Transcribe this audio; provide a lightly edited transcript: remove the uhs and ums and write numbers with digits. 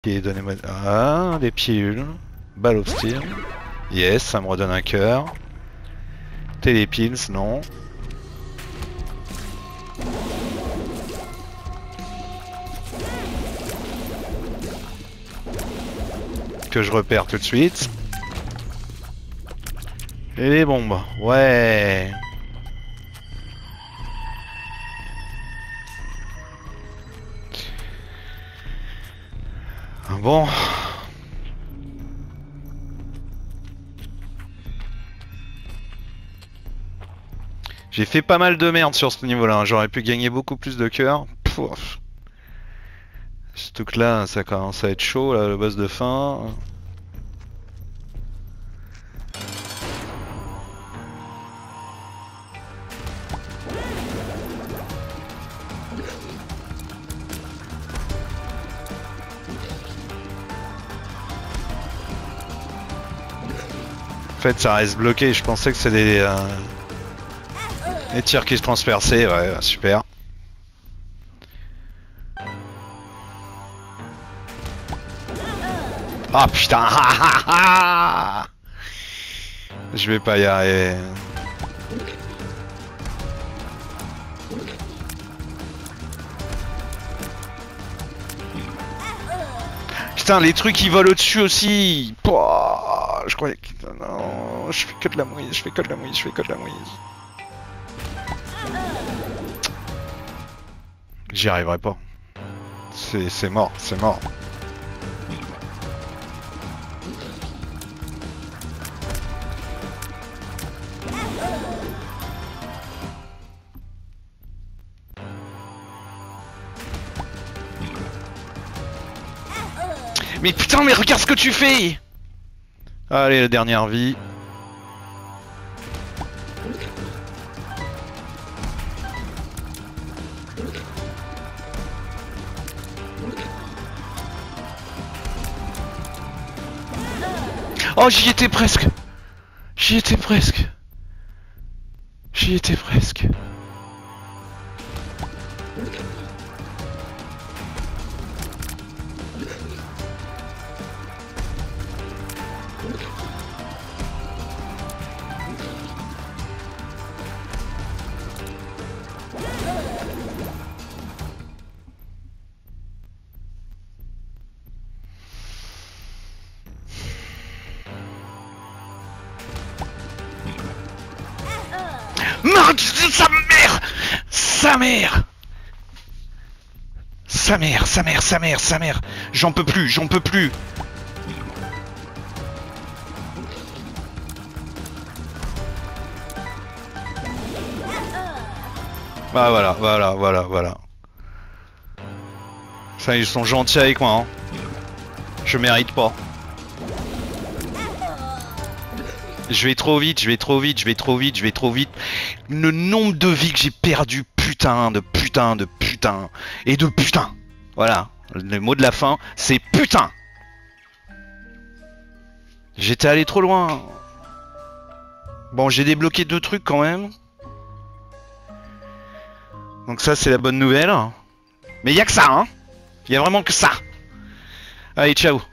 Et donnez-moi... Ah, des pilules. Ball of Steel. Yes, ça me redonne un cœur. Télépills, non. Que je repère tout de suite. Et les bombes, ouais. Bon. J'ai fait pas mal de merde sur ce niveau-là, hein. J'aurais pu gagner beaucoup plus de cœur. Surtout que là, ça commence à être chaud, là, le boss de fin. En fait, ça reste bloqué. Je pensais que c'était des tirs qui se transperçaient. Ouais, super. Ah putain. Je vais pas y arriver. Putain, les trucs qui volent au-dessus aussi. Pouah, je croyais que... Non, je fais que de la mouise, je fais que de la mouise, je fais que de la mouise. J'y arriverai pas. C'est mort, c'est mort. Mais putain, mais regarde ce que tu fais! Allez, la dernière vie. Oh, j'y étais presque! J'y étais presque! J'y étais presque! Sa mère! Sa mère! Sa mère, sa mère, sa mère, sa mère! J'en peux plus, j'en peux plus! Bah voilà, voilà, voilà, voilà. Ça, ils sont gentils avec moi, hein. Je mérite pas. Je vais trop vite, je vais trop vite, je vais trop vite, je vais trop vite. Le nombre de vies que j'ai perdu, putain, de putain, de putain, et de putain. Voilà, le mot de la fin, c'est putain. J'étais allé trop loin. Bon, j'ai débloqué 2 trucs quand même. Donc ça, c'est la bonne nouvelle. Mais y a que ça, hein. Y a vraiment que ça. Allez, ciao.